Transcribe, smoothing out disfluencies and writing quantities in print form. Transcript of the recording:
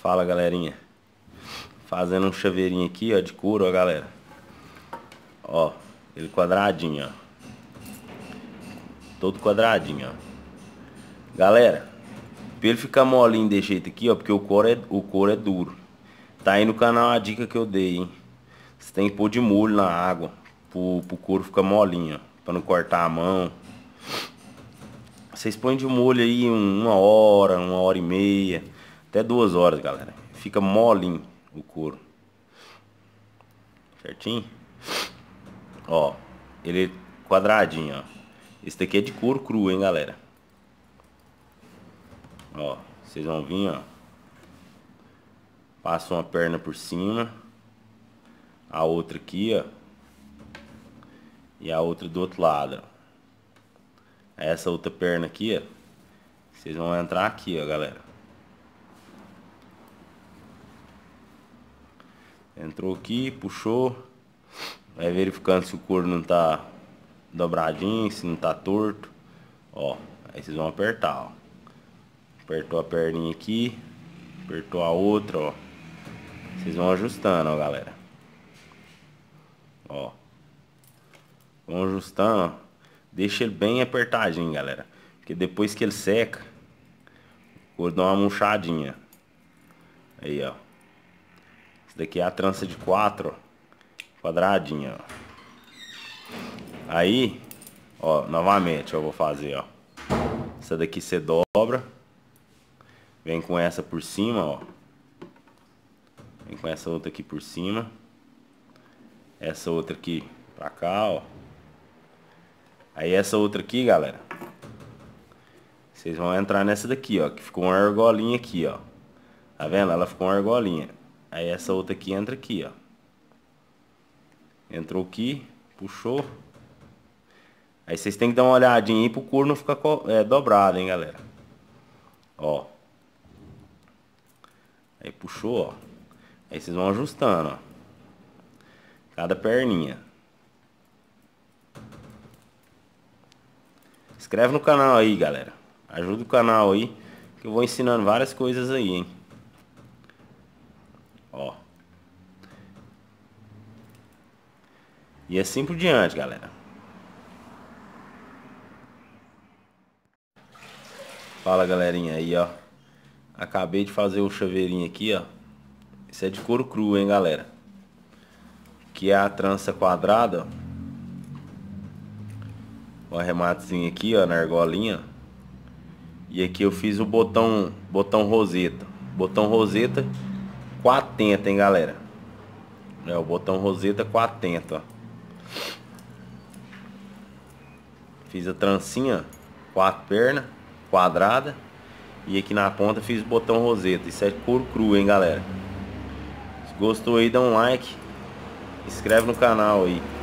Fala, galerinha. Fazendo um chaveirinho aqui, ó, de couro, ó, galera. Ó, ele quadradinho, ó. Todo quadradinho, ó. Galera, pra ele ficar molinho desse jeito aqui, ó, porque o couro é duro. Tá aí no canal a dica que eu dei, hein. Você tem que pôr de molho na água pro couro ficar molinho, ó, pra não cortar a mão. Vocês põem de molho aí uma hora e meia, até 2 horas, galera. Fica molinho o couro. Certinho? Ó, ele é quadradinho, ó. Esse daqui é de couro cru, hein, galera. Ó, vocês vão vir, ó. Passa uma perna por cima. A outra aqui, ó. E a outra do outro lado, ó. Essa outra perna aqui, ó. Vocês vão entrar aqui, ó, galera. Entrou aqui, puxou. Vai verificando se o couro não tá dobradinho, se não tá torto. Ó, aí vocês vão apertar, ó. Apertou a perninha aqui. Apertou a outra, ó. Vocês vão ajustando, ó, galera. Ó. Vão ajustando, ó. Deixa ele bem apertadinho, galera. Porque depois que ele seca, o couro dá uma murchadinha. Aí, ó. Esse daqui é a trança de 4, ó. Quadradinha, ó. Aí, ó, novamente eu vou fazer, ó. Essa daqui você dobra. Vem com essa por cima, ó. Vem com essa outra aqui por cima. Essa outra aqui pra cá, ó. Aí essa outra aqui, galera, vocês vão entrar nessa daqui, ó, que ficou uma argolinha aqui, ó. Tá vendo? Ela ficou uma argolinha. Aí essa outra aqui entra aqui, ó. Entrou aqui, puxou. Aí vocês tem que dar uma olhadinha aí pro couro não ficar dobrado, hein, galera. Ó. Aí puxou, ó. Aí vocês vão ajustando, ó. Cada perninha. Inscreve no canal aí, galera. Ajuda o canal aí, que eu vou ensinando várias coisas aí, hein. Ó. E assim por diante, galera. Fala, galerinha, aí, ó. Acabei de fazer o chaveirinho aqui, ó. Esse é de couro cru, hein, galera. Que é a trança quadrada, ó. O arrematezinho aqui, ó, na argolinha. E aqui eu fiz o botão roseta. Botão roseta 400, hein, galera. É o botão roseta 400, ó. Fiz a trancinha, 4 pernas, quadrada. E aqui na ponta fiz o botão roseta. Isso é couro cru, hein, galera. Se gostou aí, dá um like. Inscreve no canal aí.